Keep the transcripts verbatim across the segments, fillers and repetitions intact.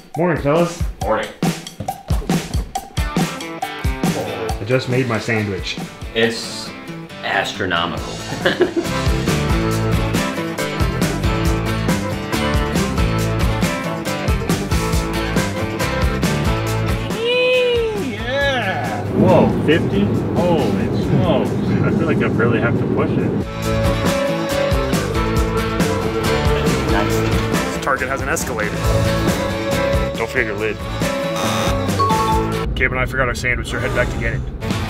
Morning, fellas. Morning. I just made my sandwich. It's astronomical. Yeah! Whoa, fifty? Holy smokes. I feel like I really have to push it. This target has an escalator. Don't forget your lid. Gabe and I forgot our sandwich, so head back to get it.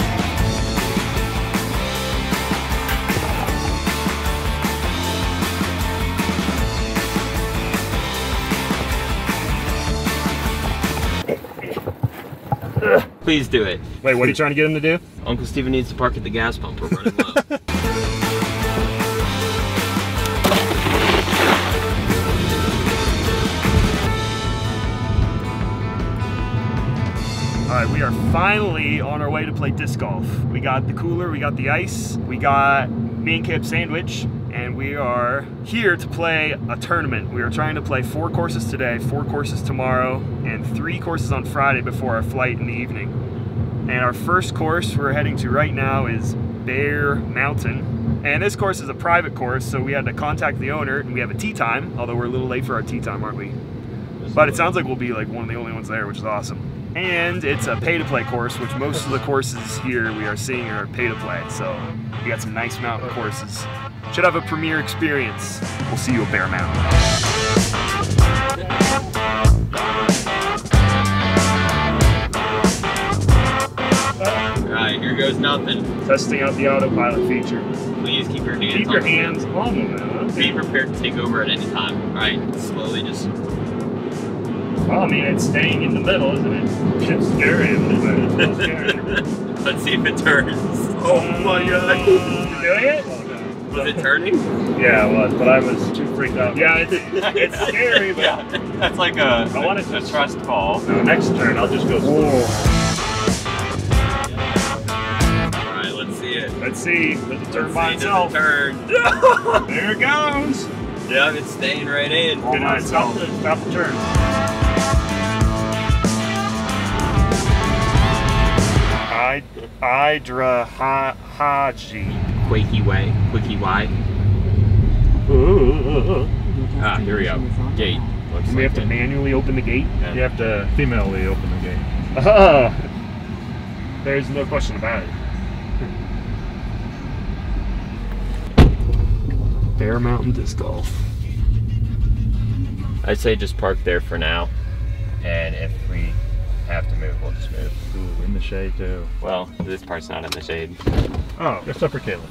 Please do it. Wait, what are you trying to get him to do? Uncle Steven needs to park at the gas pump. We're running low. All right, we are finally on our way to play disc golf. We got the cooler, we got the ice, we got me and Kip's sandwich, and we are here to play a tournament. We are trying to play four courses today, four courses tomorrow, and three courses on Friday before our flight in the evening. And our first course we're heading to right now is Bear Mountain. And this course is a private course, so we had to contact the owner, and we have a tee time, although we're a little late for our tee time, aren't we? But it sounds like we'll be like one of the only ones there, which is awesome. And it's a pay-to-play course, which most of the courses here we are seeing are pay-to-play. So we got some nice mountain courses. Should have a premier experience. We'll see you at Bear Mountain. All right, here goes nothing. Testing out the autopilot feature. Please keep your hands Keep on your the hands on the wheel. Be prepared to take over at any time. All right, slowly just. Well, I mean, it's staying in the middle, isn't it? It's scary, isn't it? It's scary. Let's see if it turns. Oh my god. You doing it? Was it turning? Yeah, it was, but I was too freaked out. Yeah, it's, it's scary, but Yeah, that's like a, I want it a to trust fall. No, next turn, I'll just go slow. All right, let's see it. let's see. Does it turn by Let's see, itself? does it turn? There it goes. Yeah, it's staying right in. Good night, stop the, stop the turn. I, Idra ha, Haji. Quakey way, quickie way. Ooh. Ah, here we go. Gate. Looks Do we have to manually open the gate? Yeah. You have to female-ly open the gate. Oh, there's no question about it. Bear Mountain Disc Golf. I'd say just park there for now, and if we have to move, we'll just move. Ooh, in the shade too. Well, this part's not in the shade. Oh, except for Kayla.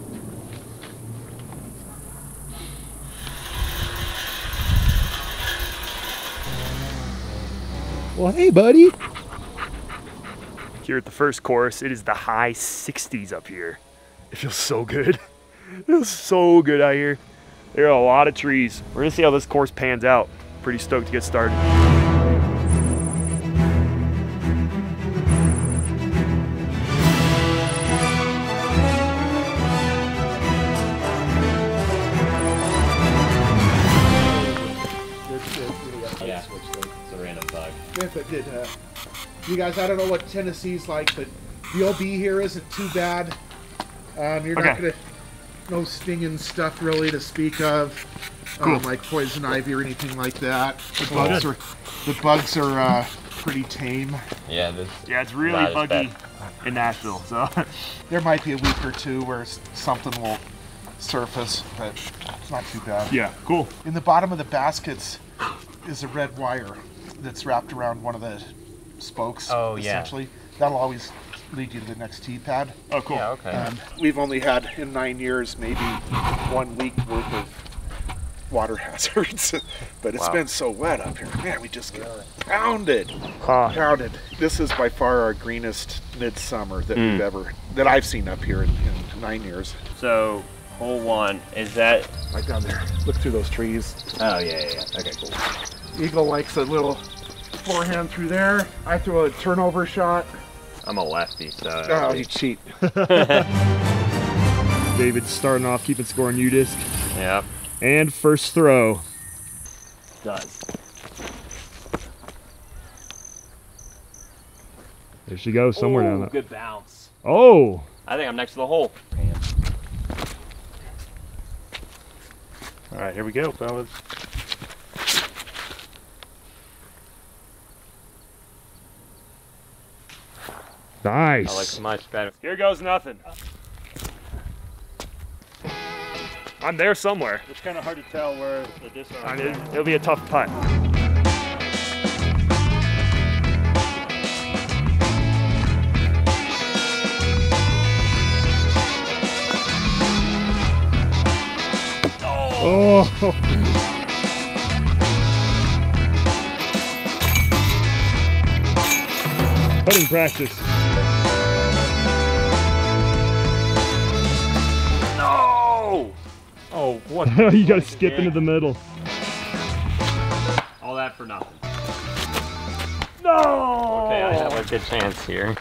Well, hey, buddy. Here at the first course, it is the high sixties up here. It feels so good. It feels so good out here. There are a lot of trees. We're gonna see how this course pans out. Pretty stoked to get started. Yeah, it's a random bug. If it did, uh, you guys, I don't know what Tennessee's like, but the O B here isn't too bad. Um, you're not Okay. gonna, no stinging stuff really to speak of, Cool. um, like poison ivy or anything like that. The Well, bugs good. are, the bugs are uh, pretty tame. Yeah, this. Yeah, it's really Not as buggy bad. in Nashville, so. There might be a week or two where s- something will surface, but it's not too bad. Yeah, cool. In the bottom of the baskets is a red wire that's wrapped around one of the spokes. Oh, yeah. Essentially, that'll always lead you to the next tee pad. Oh, cool. Yeah, okay. Um, we've only had in nine years maybe one week worth of water hazards, but it's Wow. been so wet up here. Man, we just get pounded, Huh. pounded. This is by far our greenest midsummer that Mm. we've ever that I've seen up here in, in nine years. So, hole one, is that. Right down there. Look through those trees. Oh, yeah, yeah, yeah. Okay, cool. Eagle likes a little forehand through there. I throw a turnover shot. I'm a lefty, so. Oh, you cheat. David's starting off keeping score on U-Disc. Yep. And first throw. Does. There she goes, somewhere Ooh, down there. Good bounce. Oh! I think I'm next to the hole. All right, here we go, fellas. Nice. I like much better. Here goes nothing. I'm there somewhere. It's kind of hard to tell where the disc I mean, it'll be a tough putt. Oh! Putting practice. No! Oh, what? You gotta skip into the middle. All that for nothing. No! Okay, I have a good chance here.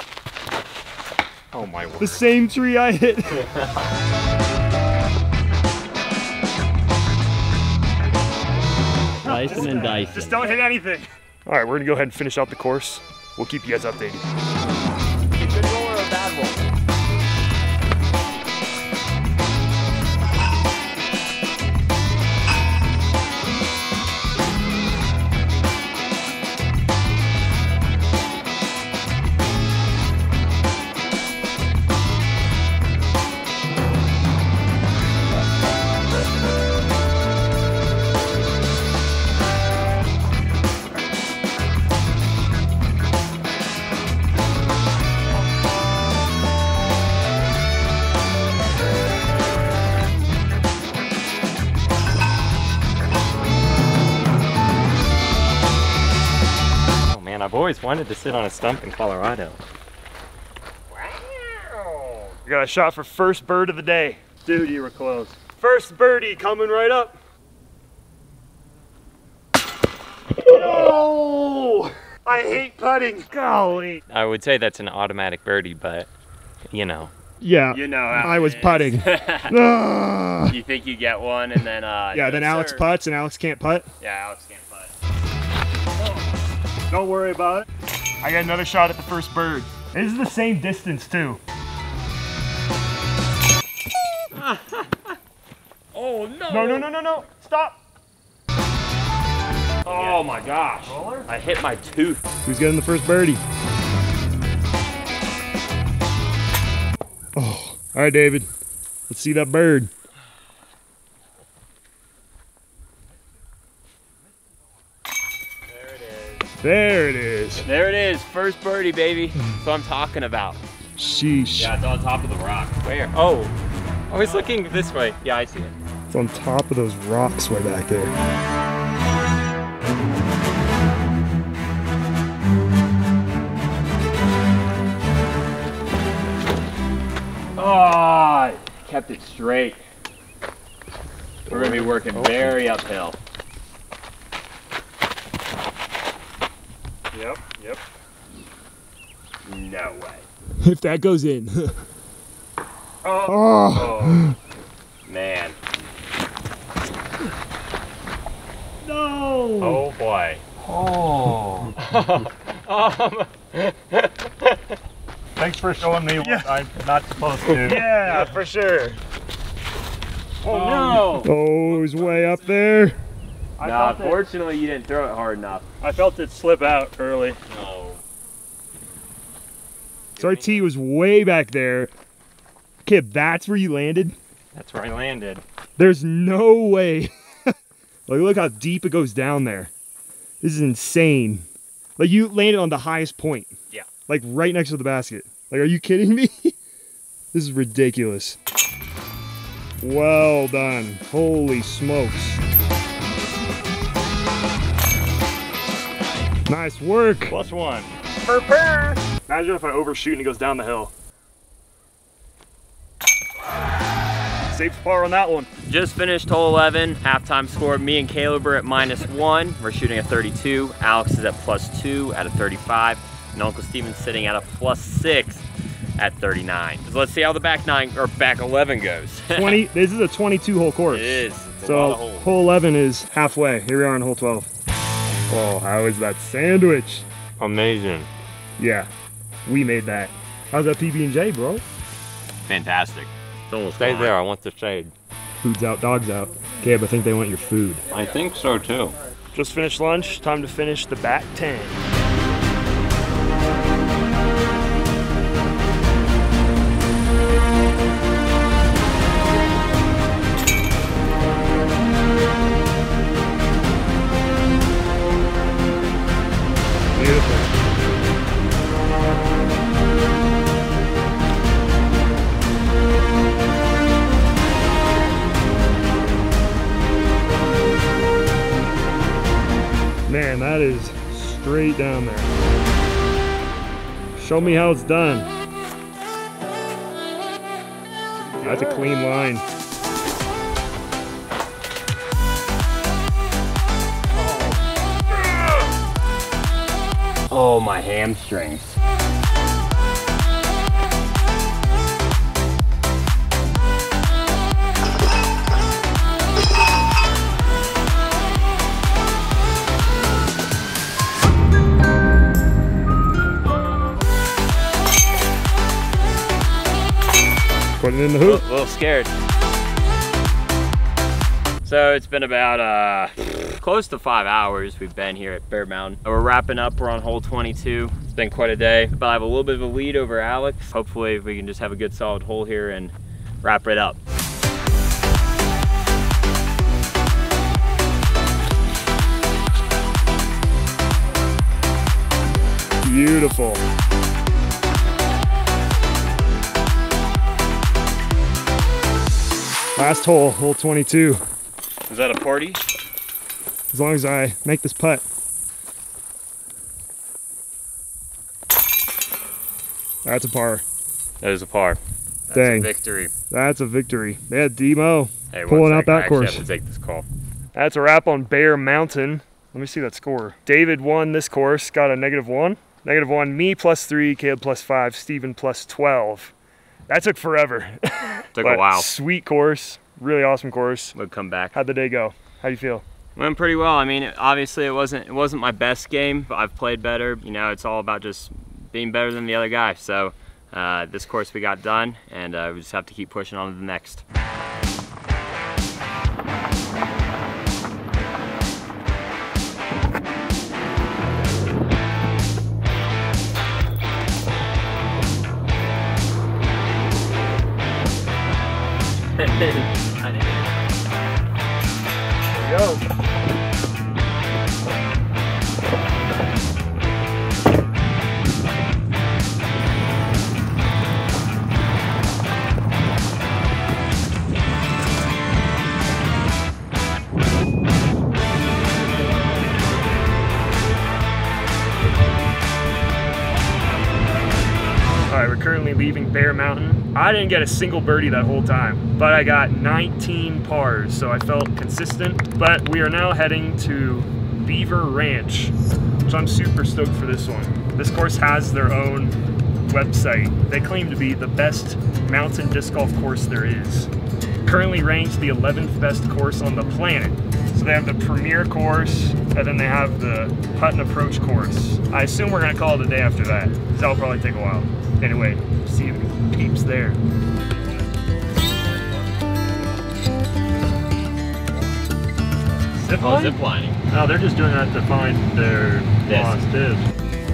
Oh my word. The same tree I hit. Slicing and dicing. Just don't hit anything. All right, we're gonna go ahead and finish out the course. We'll keep you guys updated. A good roll or a bad roll? I've always wanted to sit on a stump in Colorado. Wow! We got a shot for first bird of the day. Dude, you were close. First birdie coming right up. No! I hate putting. Golly. I would say that's an automatic birdie, but you know. Yeah. You know how I it was is. putting. Ah. You think you get one and then uh Yeah, then Alex serve. putts and Alex can't putt. Yeah, Alex can't putt. Don't worry about it. I got another shot at the first bird. This is the same distance too. Oh no! No, no, no, no, no. Stop. Oh my gosh. Roller? I hit my tooth. Who's getting the first birdie? Oh, all right, David. Let's see that bird. There it is. There it is. There it is. First birdie, baby. That's what I'm talking about. Sheesh. Yeah, it's on top of the rock. Where? Oh. I was looking this way. Yeah, I see it. It's on top of those rocks way back there. Oh, kept it straight. We're gonna be working very uphill. Yep, yep. No way. If that goes in. Oh, Oh. oh. Man. No. Oh boy. Oh. um. Thanks for showing me what I'm not supposed to. Yeah, for sure. Oh no. Oh, he's way up there. I, Nah, felt it, fortunately you didn't throw it hard enough. I felt it slip out early. No. So our tee was way back there. Kip, that's where you landed? That's where I landed. There's no way. Like, look how deep it goes down there. This is insane. Like, you landed on the highest point. Yeah. Like, right next to the basket. Like, are you kidding me? This is ridiculous. Well done. Holy smokes. Nice work. Plus one. Imagine if I overshoot and it goes down the hill. Safe par on that one. Just finished hole eleven, halftime score. Me and Caleb are at minus one. We're shooting a thirty-two. Alex is at plus two at a thirty-five. And Uncle Steven's sitting at a plus six at thirty-nine. So let's see how the back nine or back eleven goes. twenty. This is a twenty-two hole course. It is. It's a So lot of holes. hole eleven is halfway. Here we are on hole twelve. Oh, how is that sandwich? Amazing. Yeah, We made that. How's that P B and J, bro? Fantastic. It's almost Stay gone. there, I want the shade. Food's out, dog's out. Caleb, I think they want your food. I think so too. Just finished lunch, time to finish the back ten. Beautiful. Man, that is straight down there. Show me how it's done. That's a clean line. Oh, my hamstrings. Put it in the hoop. A little scared. So it's been about uh, close to five hours we've been here at Bear Mountain. We're wrapping up, we're on hole twenty-two. It's been quite a day, but I have a little bit of a lead over Alex. Hopefully we can just have a good solid hole here and wrap it up. Beautiful. Last hole, hole twenty-two. Is that a party? As long as I make this putt. That's a par. That is a par. That's Dang. a victory. That's a victory. Yeah, Demo Hey, one pulling out second, I that actually course. have to take this call. That's a wrap on Bear Mountain. Let me see that score. David won this course, got a negative one. Negative one, me plus three, Caleb plus five, Steven plus twelve. That took forever. Took But a while. Sweet course, really awesome course. We'll come back. How'd the day go? How do you feel? Went pretty well. I mean, obviously it wasn't it wasn't my best game, but I've played better. You know, it's all about just being better than the other guy. So uh, this course we got done, and uh, we just have to keep pushing on to the next. Go. All right, we're currently leaving Bear Mountain. I didn't get a single birdie that whole time, but I got nineteen pars, so I felt consistent. But we are now heading to Beaver Ranch, so I'm super stoked for this one. This course has their own website. They claim to be the best mountain disc golf course there is. Currently ranked the eleventh best course on the planet. So they have the premier course, and then they have the putt and approach course. I assume we're gonna call it a day after that, because that'll probably take a while. Anyway, see the peeps there. Zip Oh, line? zip lining. No, they're just doing that to find their Disc. lost disc.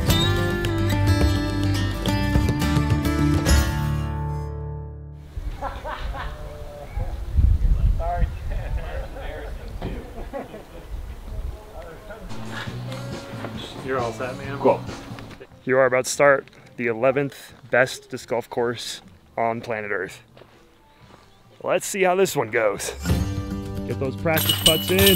You're all set, man? Cool. You are about to start the eleventh best disc golf course on planet Earth. Let's see how this one goes. Get those practice putts in.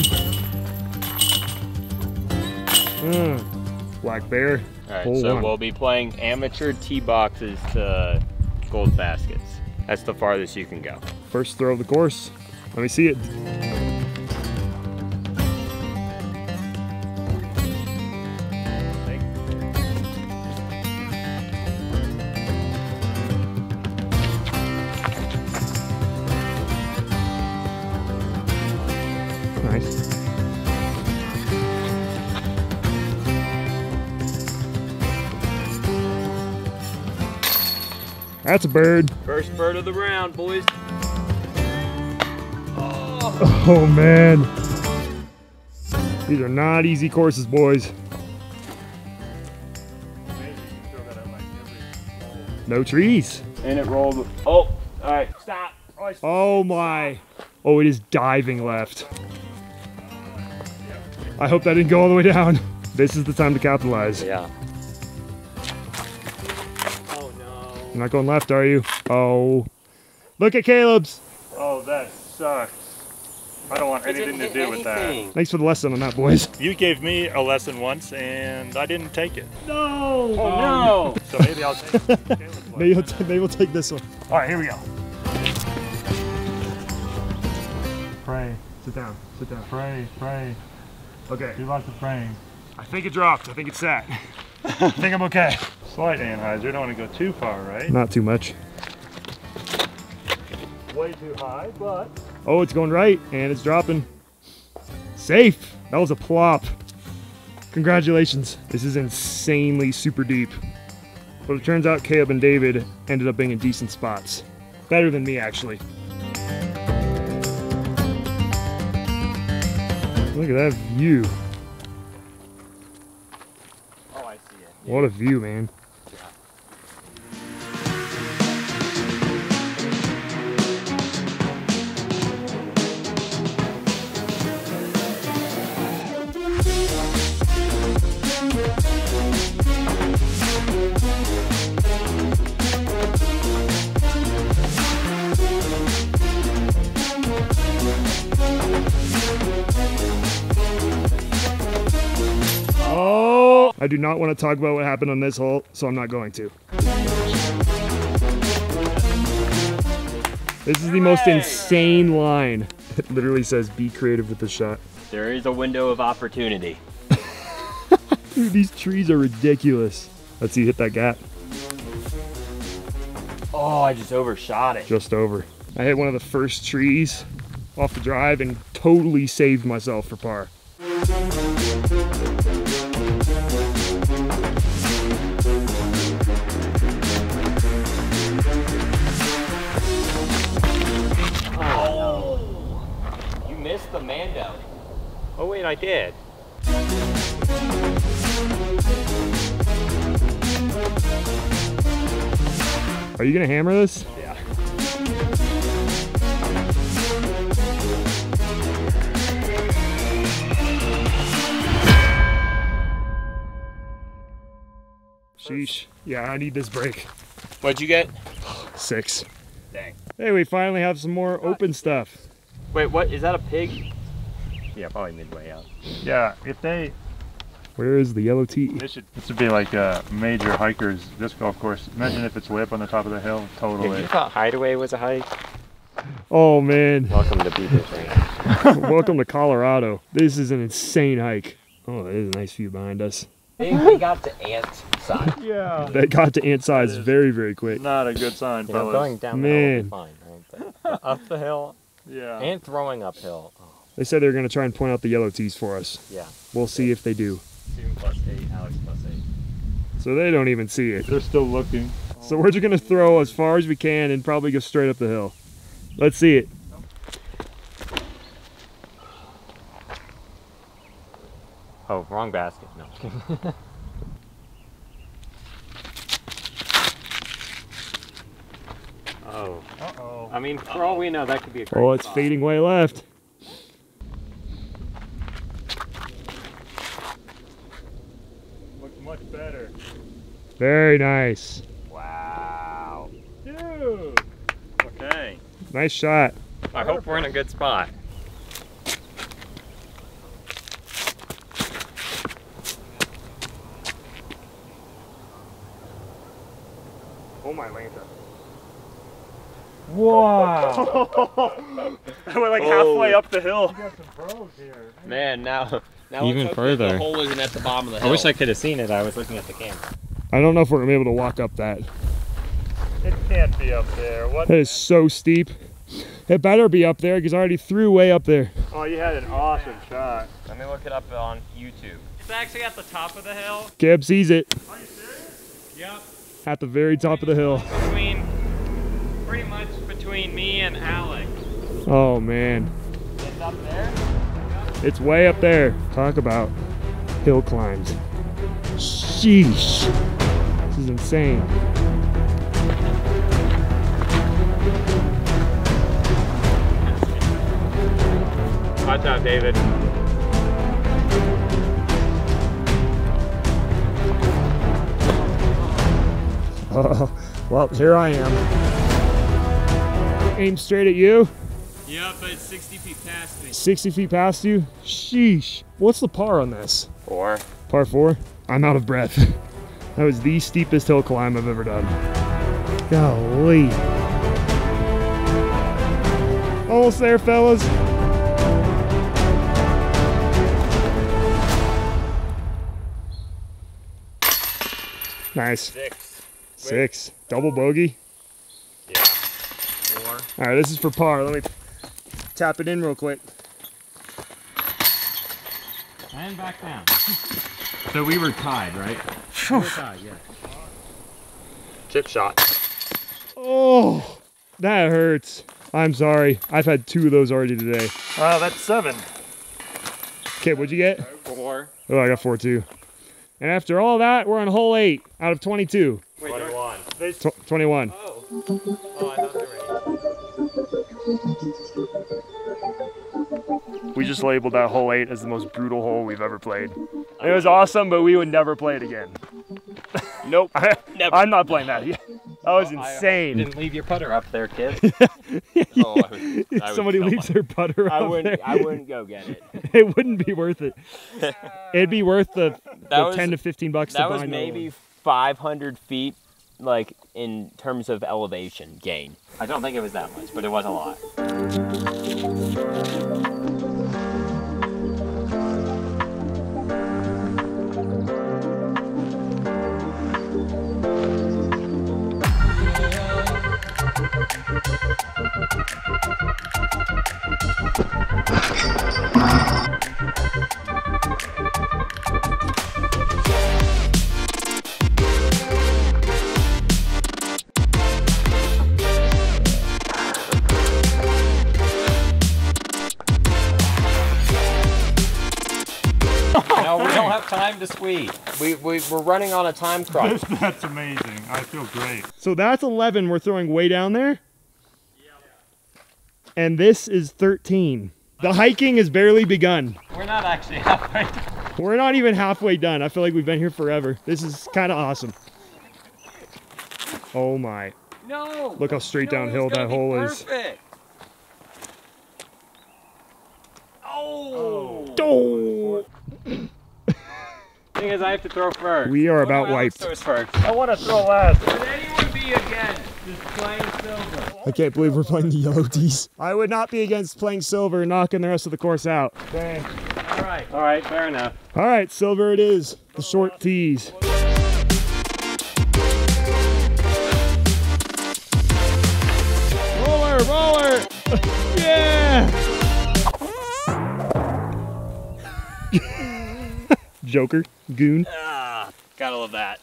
Mm. Black Bear. All right, hole so one. we'll be playing amateur tee boxes to gold baskets. That's the farthest you can go. First throw of the course. Let me see it. Nice. That's a bird. First bird of the round, boys. Oh man. These are not easy courses, boys. No trees. And it rolled. Oh, all right, stop. Oh my. Oh, it is diving left. I hope that didn't go all the way down. This is the time to capitalize. Yeah. Oh no. You're not going left, are you? Oh. Look at Caleb's. Oh, that sucks. I don't want anything to do with that. Thanks for the lesson on that, boys. You gave me a lesson once, and I didn't take it. No. Oh no. So maybe I'll take it. Maybe we'll, t maybe we'll take this one. All right, here we go. Pray. Sit down. Sit down. Pray, pray. Okay. Do lots of praying. I think it dropped. I think it's sat. I think I'm okay. Slight Anheuser. Don't want to go too far, right? Not too much. Way too high, but Oh, it's going right, and it's dropping. Safe. That was a plop. Congratulations. This is insanely super deep. But it turns out Caleb and David ended up being in decent spots. Better than me, actually. Look at that view. Oh, I see it. What a view, man. I do not want to talk about what happened on this hole, so I'm not going to. This is the most insane line. It literally says, be creative with the shot. There is a window of opportunity. Dude, these trees are ridiculous. Let's see, hit that gap. Oh, I just overshot it. Just over. I hit one of the first trees off the drive and totally saved myself for par. The Mando. Oh wait, I did. Are you gonna hammer this? Yeah. Sheesh. Yeah, I need this break. What'd you get? Six. Dang. Hey, we finally have some more open stuff. Wait, what? Is that a pig? Yeah, probably midway out. yeah, if they, Where is the yellow tee? this should, this would be like a major hiker's disc golf course. Imagine if it's way up on the top of the hill. Totally. You thought Hideaway was a hike? Oh man. Welcome to Beaver Ranch. Welcome to Colorado. This is an insane hike. Oh, there's a nice view behind us. I think we got to ant side. Yeah. That got to ant size very, very quick. Not a good sign, You know, fellas. going down the hill will be fine, right? But up the hill Yeah. and throwing uphill. Oh, They said they were going to try and point out the yellow tees for us. yeah. We'll see if they do. Steven plus eight, Alex plus eight. So they don't even see it. They're still looking. So we're just going to throw as far as we can and probably go straight up the hill. Let's see it. Oh, wrong basket. No. I'm kidding. Oh. Uh-oh. I mean, for all we know, that could be a great Oh, it's spot. fading way left. Looks much better. Very nice. Wow. Dude. Okay. Nice shot. I hope we're in a good spot. Oh my Lanta. Wow. We're like Oh. halfway up the hill. got some pros here. Man, now, now Even let's hope further. The hole isn't at the bottom of the hill. I wish I could have seen it. I was looking at the camera. I don't know if we're going to be able to walk up that. It can't be up there. What? That is so steep. It better be up there because I already threw way up there. Oh, you had an awesome shot. Let me look it up on YouTube. It's actually at the top of the hill. Cab sees it Are you serious? Yep. at the very top of the hill. Between pretty much between me and Alex. Oh man. It's up there? It's way up there. Talk about hill climbs. Sheesh. This is insane. Watch out, David. Oh, well, here I am. Aim straight at you. Yeah, but it's sixty feet past me. sixty feet past you? Sheesh. What's the par on this? Four. Par four? I'm out of breath. That was the steepest hill climb I've ever done. Golly. Almost there, fellas. Nice. Six. Six. Double bogey. Yeah. Four. All right, this is for par. Let me tap it in real quick. And back down. So we were tied, right? We were tied, yeah. Chip shot. Oh, that hurts. I'm sorry. I've had two of those already today. Uh, that's seven. Okay, what'd you get? Four. Oh, I got four too. And after all that, we're on hole eight out of twenty-two. Wait, twenty-one. Tw twenty-one. Oh. Oh, I thought they were eight. We just labeled that hole eight as the most brutal hole we've ever played. It was awesome, but we would never play it again. Nope. I, Never. I'm not playing that. That was I insane. didn't leave your putter up there, kid. Oh, I would, If I would somebody kill leaves my- their putter I up wouldn't. there, I wouldn't go get it. it wouldn't be worth it. It'd be worth the, That the was- ten to fifteen bucks to That buy was another maybe one. five hundred feet, like in terms of elevation gain. I don't think it was that much, but it was a lot. No, we don't have time to squeeze. We, we we're running on a time crunch. That's amazing. I feel great. So that's eleven we're throwing way down there. And this is thirteen. The hiking has barely begun. We're not actually halfway. We're not even halfway done. I feel like we've been here forever. This is kind of awesome. Oh my. No. Look how straight no, downhill it's gonna that be hole is. perfect. Oh. Oh. Thing is, I have to throw first. We are Oh, no, about Alex wiped. throws first. I want to throw last. Would anyone be against just playing silver? I can't believe we're playing the yellow tees. I would not be against playing silver and knocking the rest of the course out. Dang. All right. All right, fair enough. All right, silver it is. The short tees. Roller, roller. Yeah. Joker, goon. Ah, gotta love that.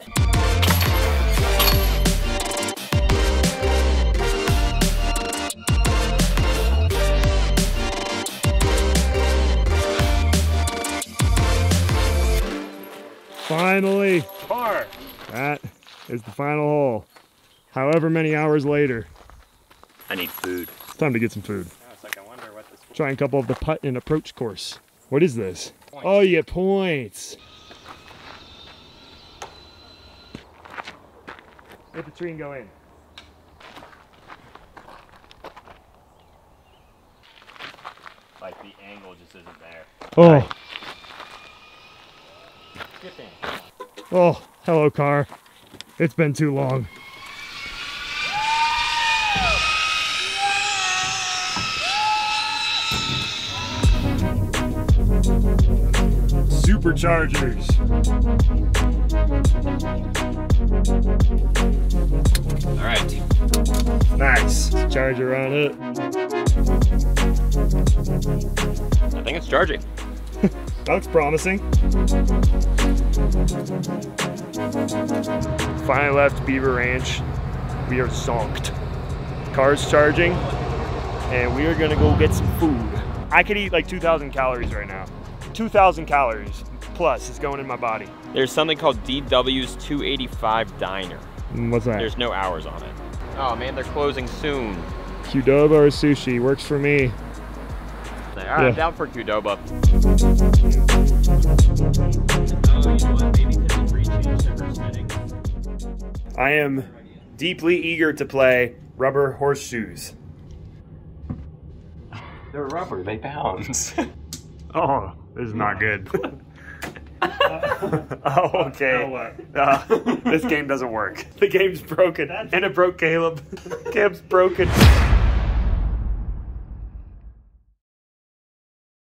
Finally, Par. that is the final hole. However many hours later, I need food. it's time to get some food. I was like, I wonder what this. Try a couple of the putt and approach course. What is this? Points. Oh, you get points. Hit the tree and go in. Like the angle just isn't there. Oh, Skip in. oh, hello car. It's been too long. Superchargers. All right. Nice. Charger on it. I think it's charging. That looks promising. Finally left Beaver Ranch. We are zonked. Car's charging, and we are gonna go get some food. I could eat like two thousand calories right now. two thousand calories plus is going in my body. There's something called D W's two eighty-five Diner. What's that? There's no hours on it. Oh man, they're closing soon. Qdoba or sushi, works for me. All right, Yeah. I'm down for Qdoba. I am deeply eager to play rubber horseshoes. They're rubber, they bounce. Oh, this is not good. Oh, okay. Uh, this game doesn't work. The game's broken. And it broke Caleb. Caleb's broken.